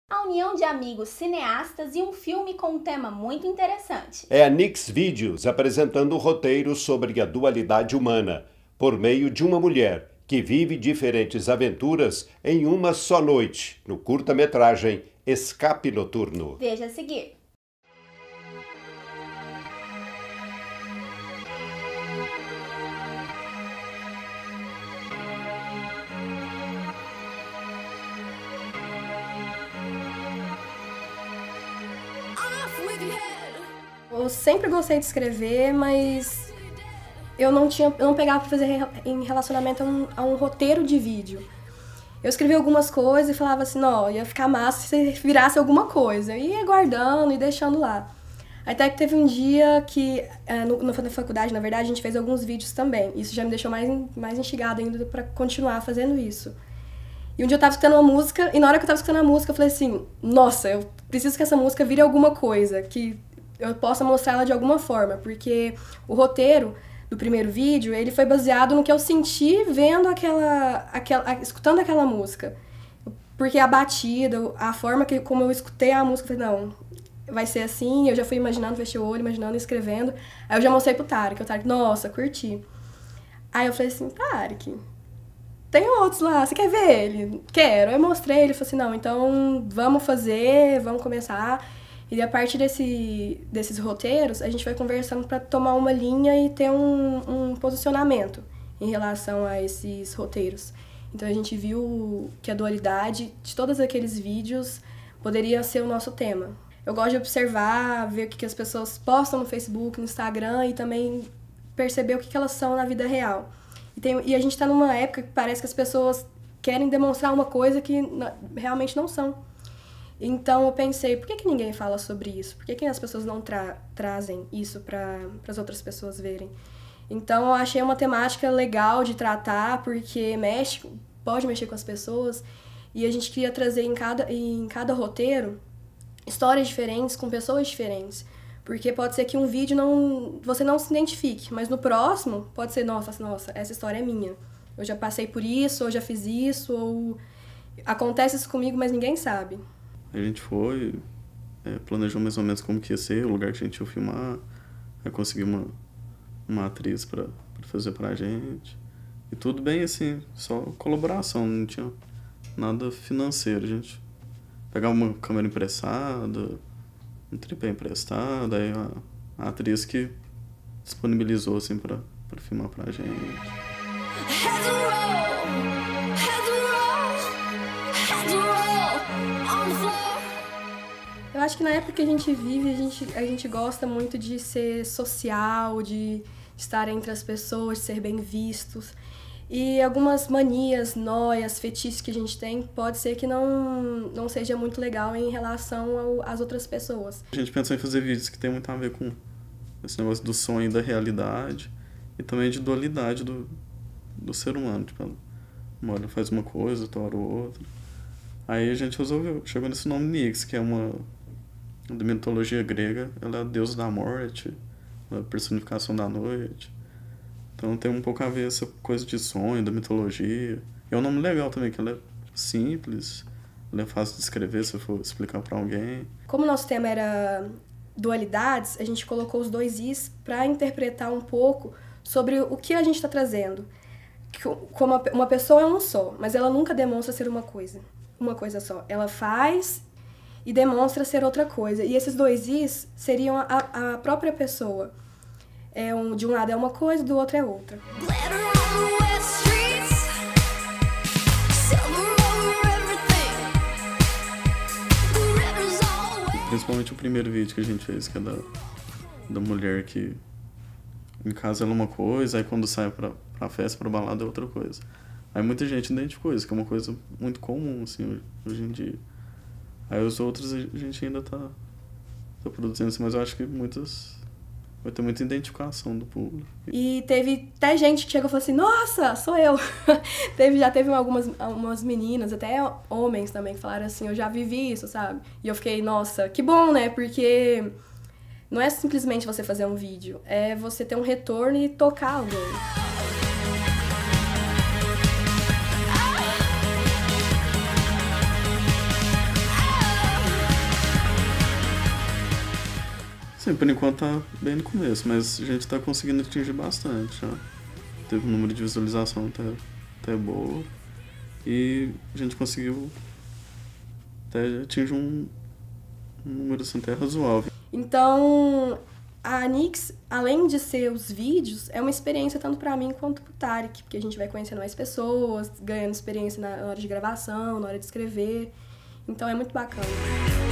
A união de amigos cineastas e um filme com um tema muito interessante. É a Nix Vídeos apresentando o roteiro sobre a dualidade humana, por meio de uma mulher que vive diferentes aventuras em uma só noite, no curta-metragem Escape Noturno. Veja a seguir. Eu sempre gostei de escrever, mas eu não pegava pra fazer em relacionamento a um roteiro de vídeo. Eu escrevia algumas coisas e falava assim, não, ia ficar massa se virasse alguma coisa. Eu ia guardando e deixando lá. Até que teve um dia que, na faculdade, na verdade, a gente fez alguns vídeos também. Isso já me deixou mais instigada ainda pra continuar fazendo isso. E um dia eu tava escutando uma música, e na hora que eu tava escutando a música, eu falei assim, nossa, eu preciso que essa música vire alguma coisa, que eu possa mostrar ela de alguma forma, porque o roteiro do primeiro vídeo, ele foi baseado no que eu senti vendo escutando aquela música. Porque a batida, a forma como eu escutei a música, eu falei, não, vai ser assim, eu já fui imaginando, fechei o olho, imaginando, escrevendo. Aí eu já mostrei pro Tarek, o Tarek, nossa, curti. Aí eu falei assim, Tarek, tem outros lá, você quer ver ele? Quero. Aí eu mostrei, ele falou assim, não, então vamos fazer, vamos começar. E a partir desses roteiros, a gente vai conversando para tomar uma linha e ter um posicionamento em relação a esses roteiros. Então a gente viu que a dualidade de todos aqueles vídeos poderia ser o nosso tema. Eu gosto de observar, ver o que as pessoas postam no Facebook, no Instagram e também perceber o que elas são na vida real. E a gente está numa época que parece que as pessoas querem demonstrar uma coisa que realmente não são. Então eu pensei, por que ninguém fala sobre isso? Por que as pessoas não trazem isso para as outras pessoas verem? Então eu achei uma temática legal de tratar, porque pode mexer com as pessoas, e a gente queria trazer em cada roteiro histórias diferentes, com pessoas diferentes. Porque pode ser que um vídeo você não se identifique, mas no próximo pode ser, nossa, essa história é minha. Eu já passei por isso, ou já fiz isso, ou acontece isso comigo, mas ninguém sabe. A gente foi, planejou mais ou menos como que ia ser, o lugar que a gente ia filmar, aí consegui uma atriz pra fazer pra gente. E tudo bem assim, só colaboração, não tinha nada financeiro. A gente pegava uma câmera emprestada, um tripé emprestado, aí a atriz que disponibilizou assim pra filmar pra gente. Eu acho que na época que a gente vive, a gente gosta muito de ser social, de estar entre as pessoas, de ser bem vistos. E algumas manias, noias, fetiches que a gente tem, pode ser que não seja muito legal em relação às outras pessoas. A gente pensou em fazer vídeos que tem muito a ver com esse negócio do sonho e da realidade, e também de dualidade do ser humano. Tipo, uma hora faz uma coisa, outra hora outra. Aí a gente chegou nesse nome Nix, que é da mitologia grega. Ela é a deusa da morte, a personificação da noite. Então tem um pouco a ver essa coisa de sonho, da mitologia. É um nome legal também, que ela é simples, ela é fácil de escrever se eu for explicar pra alguém. Como o nosso tema era dualidades, a gente colocou os dois Is para interpretar um pouco sobre o que a gente está trazendo. Como uma pessoa é um só, mas ela nunca demonstra ser uma coisa só. Ela faz e demonstra ser outra coisa. E esses dois Is seriam a própria pessoa. De um lado é uma coisa, do outro é outra. Principalmente o primeiro vídeo que a gente fez, que é da mulher que em casa ela é uma coisa, aí quando sai pra festa, pra balada é outra coisa. Aí muita gente identificou isso, que é uma coisa muito comum, assim, hoje em dia. Aí os outros a gente ainda tá produzindo assim, mas eu acho que vai ter muita identificação do público. E teve até gente que chegou e falou assim, nossa, sou eu. Já teve algumas meninas, até homens também, que falaram assim, eu já vivi isso, sabe? E eu fiquei, nossa, que bom, né? Porque não é simplesmente você fazer um vídeo, é você ter um retorno e tocar alguém. Sim, por enquanto tá bem no começo, mas a gente tá conseguindo atingir bastante, já. Teve um número de visualização até boa. E a gente conseguiu até atingir um número assim, até razoável. Então, a Anix, além de ser os vídeos, é uma experiência tanto pra mim quanto pro Tarek, porque a gente vai conhecendo mais pessoas, ganhando experiência na hora de gravação, na hora de escrever. Então é muito bacana.